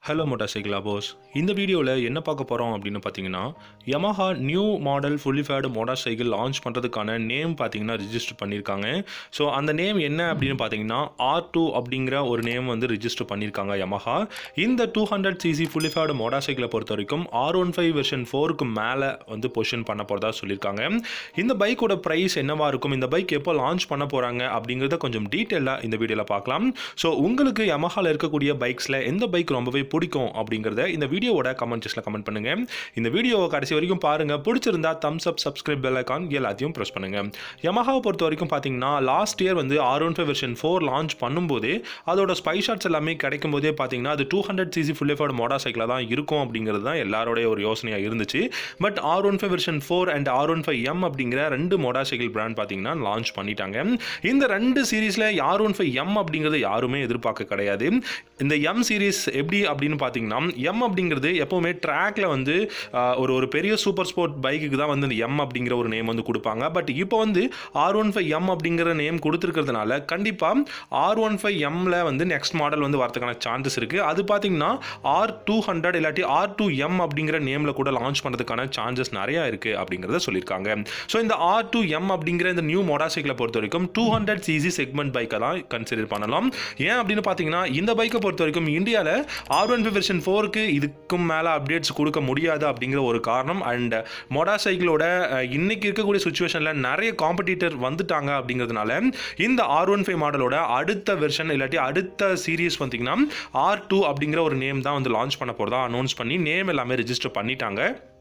Hello motorcycle lovers. இந்த வீடியோவில் என்ன பார்க்க போகிறோம் அப்படின்னு பார்த்தீங்கன்னா, Yamaha new model fully faired motorcycle launch பண்ணுறதுக்கான நேம் பார்த்தீங்கன்னா ரிஜிஸ்டர் பண்ணியிருக்காங்க. ஸோ அந்த நேம் என்ன அப்படின்னு பார்த்தீங்கன்னா R2 அப்படிங்கிற ஒரு நேம் வந்து ரிஜிஸ்டர் பண்ணியிருக்காங்க Yamaha. இந்த 200cc ஃபுல்லி ஃபேர்டு மோட்டார் சைக்கிளை பொறுத்த வரைக்கும் R15 வெர்ஷன் 4க்கு மேலே வந்து பொசிஷன் பண்ண போகிறதா சொல்லியிருக்காங்க. இந்த பைக்கோட ப்ரைஸ் என்னவா இருக்கும், இந்த பைக் எப்போ லான்ச் பண்ண போகிறாங்க அப்படிங்கிறத கொஞ்சம் டீட்டெயிலாக இந்த வீடியோவில் பார்க்கலாம். ஸோ உங்களுக்கு Yamahaவில் இருக்கக்கூடிய பைக்ஸில் எந்த பைக் ரொம்பவே பிடிக்கும் அப்படிங்கறத இந்த வீடியோவோட கமெண்ட் செக்ஷன்ல கமெண்ட் பண்ணுங்க. இந்த வீடியோவை கடைசி வரைக்கும் பாருங்க. பிடிச்சிருந்தா thumbs up, subscribe, bell icon எல்லாத்தையும் பிரஸ் பண்ணுங்க. Yamaha பொறுத்த வரைக்கும் பாத்தீங்கன்னா லாஸ்ட் இயர் வந்து R15 வெர்ஷன் 4 லான்ச் பண்ணும்போது அதோட ஸ்பை ஷாட்ஸ் எல்லாமே கிடைக்கும் போதே பாத்தீங்கன்னா அது 200cc ஃபுல்லி ஃபேர்டு மோட்டார் சைக்கிளா தான் இருக்கும் அப்படிங்கிறது தான் எல்லாரோட ஒரு யோசனையா இருந்துச்சு. But R15 version 4 and R15M அப்படிங்கிற ரெண்டு மோட்டார் சைக்கிள் பிராண்ட் பாத்தீங்கன்னா லான்ச் பண்ணிட்டாங்க. இந்த ரெண்டு சீரீஸ்ல R15M அப்படிங்கிறது யாருமே எதிர்பார்க்க கிடையாது. இந்த M சீரீஸ் எப்படி அப்படின்னு பார்த்தீங்கன்னா, M அப்படிங்கிறது எப்போவுமே ட்ராக்ல வந்து ஒரு பெரிய சூப்பர் ஸ்போர்ட் பைக்குக்கு தான் வந்து இந்த M அப்படிங்கிற ஒரு நேம் வந்து கொடுப்பாங்க. பட் இப்போ வந்து R15M அப்படிங்கிற நேம் கொடுத்துருக்கிறதுனால கண்டிப்பாக R15Mல வந்து நெக்ஸ்ட் மாடல் வந்து வரதுக்கான சான்சஸ் இருக்குது. அது பார்த்தீங்கன்னா R200 இல்லாட்டி R2M அப்படிங்கிற நேமில் கூட லான்ச் பண்ணுறதுக்கான சான்சஸ் நிறையா இருக்குது அப்படிங்கிறத சொல்லியிருக்காங்க. ஸோ இந்த R2M அப்படிங்கிற இந்த நியூ மோட்டார் சைக்கிளை பொறுத்த வரைக்கும் 200cc செக்மெண்ட் பைக்கை தான் கன்சிடர் பண்ணலாம். ஏன் அப்படின்னு பார்த்தீங்கன்னா, இந்த பைக்கை பொறுத்த வரைக்கும் இந்தியாவில் R15 வெர்ஷன் 4க்கு இதுக்கும் மேலே அப்டேட்ஸ் கொடுக்க முடியாது அப்படிங்கிற ஒரு காரணம். அண்ட் மோட்டார் சைக்கிளோட இன்னைக்கு இருக்கக்கூடிய சுச்சுவேஷனில் நிறைய காம்படிட்டர் வந்துட்டாங்க அப்படிங்கிறதுனால இந்த R15 மாடலோட அடுத்த வெர்ஷன் இல்லாட்டி அடுத்த சீரீஸ் பார்த்தீங்கன்னா R2 அப்படிங்கிற ஒரு நேம் தான் வந்து லான்ச் பண்ண போகிறதா அனௌன்ஸ் பண்ணி நேம் எல்லாமே ரிஜிஸ்டர் பண்ணிட்டாங்க.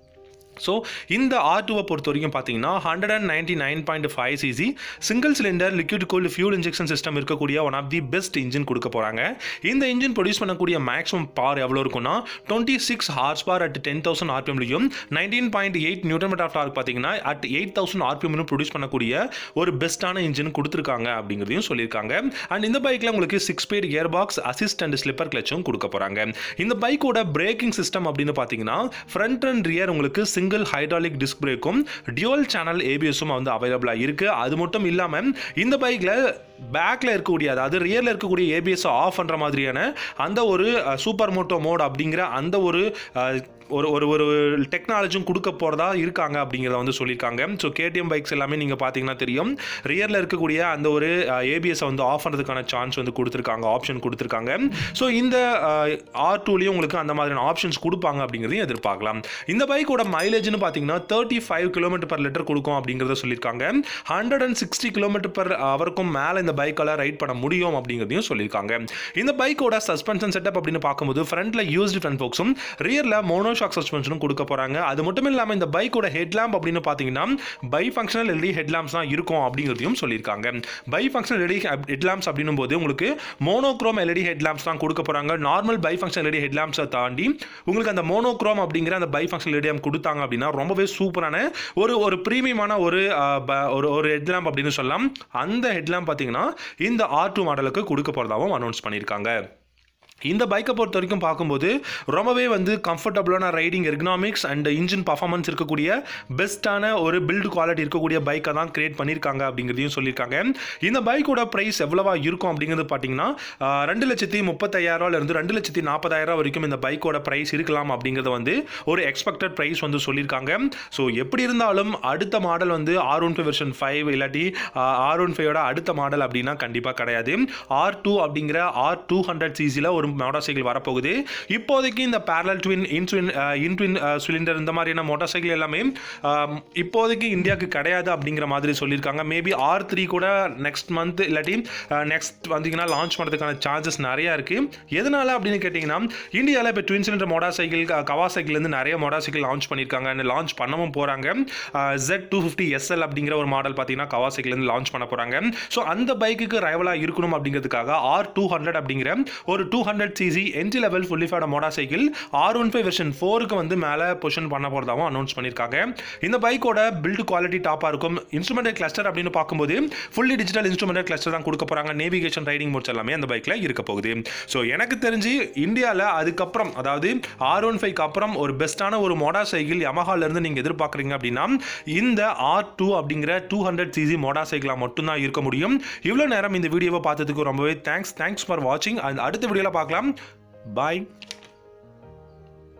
ஸோ இந்த R2வை பொறுத்த வரைக்கும் பார்த்தீங்கன்னா 199.5cc single cylinder liquid cooled fuel injection system இருக்கக்கூடிய one of the best engine கொடுக்க போகிறாங்க. இந்த இன்ஜின் ப்ரொடியூஸ் பண்ணக்கூடிய மேக்ஸிமம் பவர் எவ்வளோ இருக்குன்னா 26 ஹார்ஸ் பவர் அட் 10,000 RPMலையும் 19.8 நியூட்டன் மீட்டர் ஆஃப் டார்க் பார்த்தீங்கன்னா அட் 8,000 RPMலும் ப்ரொடியூஸ் பண்ணக்கூடிய ஒரு பெஸ்ட்டான இன்ஜின் கொடுத்துருக்காங்க அப்படிங்கிறதையும் சொல்லியிருக்காங்க. அண்ட் இந்த பைக்கில் உங்களுக்கு 6 speed gear box, assist and slipper கிளச்சும் கொடுக்க போகிறாங்க. இந்த பைக்கோட பிரேக்கிங் சிஸ்டம் அப்படின்னு பார்த்தீங்கன்னா ஃப்ரண்ட் அண்ட் ரியர் உங்களுக்கு சிங்கிள் ஹைட்ராலிக் டிஸ்க் பிரேக்கும் டியூவல் சேனல் ஏபிஎஸும் வந்து அவைலபிளா இருக்கு. அது மட்டும் இல்லாம இந்த பைக்ல பேக்ல இருக்கக்கூடிய, அதாவது ரியர்ல இருக்கக்கூடிய ஏபிஎஸ் ஆஃப் பண்ற மாதிரியான அந்த ஒரு சூப்பர் மோட்டோ மோட் அப்படிங்கிற அந்த ஒரு ஒரு டெக்னாலஜியும் கொடுக்க போகிறதா இருக்காங்க அப்படிங்கிறத வந்து சொல்லியிருக்காங்க. ஸோ கேடிஎம் பைக்ஸ் எல்லாமே நீங்கள் பார்த்தீங்கன்னா தெரியும், ரியரில் இருக்கக்கூடிய அந்த ஒரு ஏபிஎஸை வந்து ஆஃப் பண்ணுறதுக்கான சான்ஸ் வந்து கொடுத்துருக்காங்க, ஆப்ஷன் கொடுத்துருக்காங்க. ஸோ இந்த R2லையும் உங்களுக்கு அந்த மாதிரியான ஆப்ஷன்ஸ் கொடுப்பாங்க அப்படிங்கிறதையும் எதிர்பார்க்கலாம். இந்த பைக்கோட மைலேஜ்னு பார்த்தீங்கன்னா 35 km/லிட்டர் கொடுக்கும் அப்படிங்கிறத சொல்லியிருக்காங்க. 160 km/ஹவருக்கும் மேலே இந்த பைக்கால் ரைட் பண்ண முடியும் அப்படிங்கிறதையும் சொல்லியிருக்காங்க. இந்த பைக்கோட சஸ்பென்ஷன் செட்டப் அப்படின்னு பார்க்கும்போது ஃப்ரண்ட்ல யூஸ்டு ஃப்ரண்ட் ஃபோக்ஸும் ரியரில் மோனோ ஷாக் சஸ்பென்ஷனும் கொடுக்க போறாங்க. அது மட்டும் இல்லாம இந்த பைக்கோட ஹெட்லாம்ப் அப்படின்னு பாத்தீங்கன்னா பை ஃபங்க்ஷனல் எல்இடி ஹெட்லாம்ப்ஸ் தான் இருக்கும் அப்படிங்கிறதையும் சொல்லியிருக்காங்க. பை ஃபங்க்ஷனல் எல்இடி ஹெட்லாம்ப்ஸ் அப்படின்னும் போது உங்களுக்கு மோனோக்ரோம் எல்இடி ஹெட்லாம்ப்ஸ் தான் கொடுக்க போறாங்க. நார்மல் பை ஃபங்க்ஷனல் எல்இடி ஹெட்லாம்ப்ஸை தாண்டி உங்களுக்கு அந்த மோனோக்ரோம் அப்படிங்கிற அந்த பை ஃபங்க்ஷனல் எல்இடி கொடுத்தாங்க அப்படின்னா ரொம்பவே சூப்பரான ஒரு பிரீமியமான ஒரு ஹெட்லாம்ப் அப்படின்னு சொல்லலாம். அந்த ஹெட்லாம்ப் பாத்தீங்கன்னா இந்த R2 மாடலுக்கு கொடுக்க போறதாகவும் அனௌன்ஸ் பண்ணியிருக்காங்க. இந்த பைக்கை பொறுத்த வரைக்கும் பார்க்கும்போது ரொம்பவே வந்து கம்ஃபர்டபுளான riding ergonomics and engine performance இருக்கக்கூடிய பெஸ்ட்டான ஒரு பில்டு குவாலிட்டி இருக்கக்கூடிய பைக்கை தான் கிரியேட் பண்ணியிருக்காங்க அப்படிங்கிறதையும் சொல்லியிருக்காங்க. இந்த பைக்கோட ப்ரைஸ் எவ்வளவா இருக்கும் அப்படிங்கிறது பார்த்தீங்கன்னா 2,35,000 2,40,000 வரைக்கும் இந்த பைக்கோட ப்ரைஸ் இருக்கலாம் அப்படிங்கிறத வந்து ஒரு எக்ஸ்பெக்டட் ப்ரைஸ் வந்து சொல்லியிருக்காங்க. ஸோ எப்படி இருந்தாலும் அடுத்த மாடல் வந்து R15 வெர்ஷன் 5 இல்லாட்டி R15ஓட அடுத்த மாடல் அப்படின்னா கண்டிப்பாக கிடையாது. R2 அப்படிங்கிற R200cc ஒரு மோட்டார் சைக்கிள் வரப்போகுது. இப்போதைக்கு இந்த பேரலல் ட்வின் இன்ட்வின் சிலிண்டர் இந்த மாதிரியான மோட்டார் சைக்கிள் எல்லாமே இப்போதைக்கு இந்தியாவுக்கு கிடையாது அப்படிங்கிற மாதிரி சொல்லியிருக்காங்க. மேபி R3 கூட நெக்ஸ்ட் மந்த் இல்லாட்டி நெக்ஸ்ட் வந்தீங்கன்னா லான்ச் பண்ணுறதுக்கான சான்சஸ் நிறையா இருக்கு. எதனால அப்படின்னு கேட்டிங்கன்னா, இந்தியாவில் இப்போ ட்வின் சிலிண்டர் மோட்டார் சைக்கிள் கவாசாக்கிலேருந்து நிறைய மோட்டார் சைக்கிள் லான்ச் பண்ணியிருக்காங்க, லான்ச் பண்ணவும் போகிறாங்க. Z250 SL அப்படிங்கிற ஒரு மாடல் பார்த்தீங்கன்னா கவாசாக்கிலேருந்து லான்ச் பண்ண போகிறாங்க. ஸோ அந்த பைக்குக்கு ரைவலாக இருக்கணும் அப்படிங்கிறதுக்காக R200 அப்படிங்கிற ஒரு 200cc entry level fully faired motorcycle R15 version 4க்கு வந்து மேலே பொசிஷன் பண்ண போகிறதாகவும் அனௌன்ஸ் பண்ணியிருக்காங்க. இந்த பைக்கோட பில்டு குவாலிட்டி டாப்பாக இருக்கும். இன்ஸ்ட்ருமெண்டல் கிளஸ்டர் அப்படின்னு பார்க்கும்போது ஃபுல்லி டிஜிட்டல் இன்ஸ்ட்ருமெண்டல் கிளஸ்டர் தான் கொடுக்க போகிறாங்க. நேவிகேஷன், ரைடிங் மோட்ஸ் எல்லாமே அந்த பைக்கில் இருக்க போகுது. ஸோ எனக்கு தெரிஞ்சு இந்தியாவில் அதுக்கப்புறம், அதாவது R15க்கு அப்புறம் ஒரு பெஸ்ட்டான ஒரு மோட்டார் சைக்கிள் Yamahaலேருந்து நீங்கள் எதிர்பார்க்குறீங்க அப்படின்னா இந்த R2 அப்படிங்கிற 200cc மோட்டார் சைக்கிளாக மட்டும்தான் இருக்க முடியும். இவ்வளோ நேரம் இந்த வீடியோவை பார்த்ததுக்கு ரொம்பவே தேங்க்ஸ் ஃபார் வாட்சிங். அடுத்த வீடியோவில் பார்க்கலாம். Bye.